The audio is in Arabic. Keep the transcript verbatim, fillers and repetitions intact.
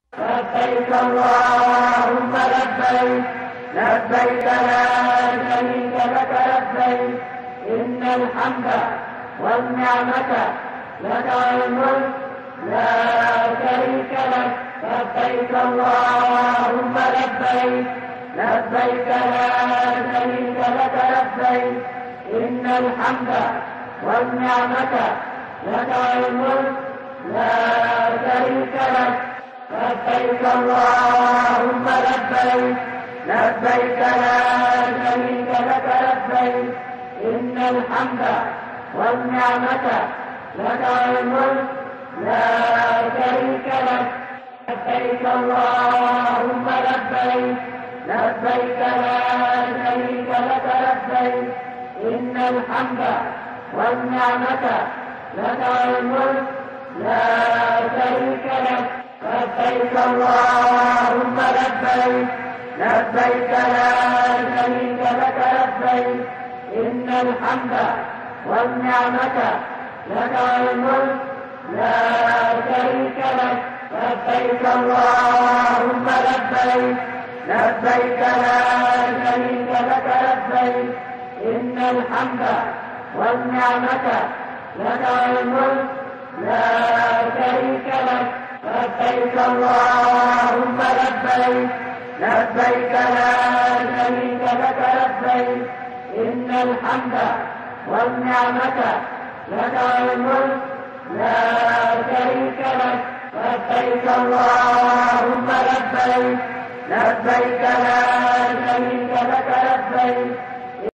لبيك اللهم لبيك لبيك لا شريك لك لبيك إن الحمد والنعمة لك والملك لا شريك لك لبيك اللهم لبيك لبيك لا شريك لك لبيك إن الحمد والنعمة لك والملك لا شريك لك لبيك اللهم لبيك لبيك لا شريك لك لبيك إن الحمد والنعمة لك والملك لا شريك لك لبيك اللهم لبيك لبيك لا شريك لك لبيك إن الحمد والنعمة لك والملك لا شريك لك لبيك اللهم لبيك لبيك لا شريك لك لبيك إن الحمد والنعمة لك والملك لا شريك لك لبيك اللهم لبيك لبيك لا شريك لك لبيك إن الحمد والنعمة لك والملك لا شريك لك لبيك اللهم لبيك لبيك لا شريك لك لبيك إن الحمد والنعمة لك والملك لا شريك لك لبيك اللهم لبيك لبيك لا شريك لك لبيك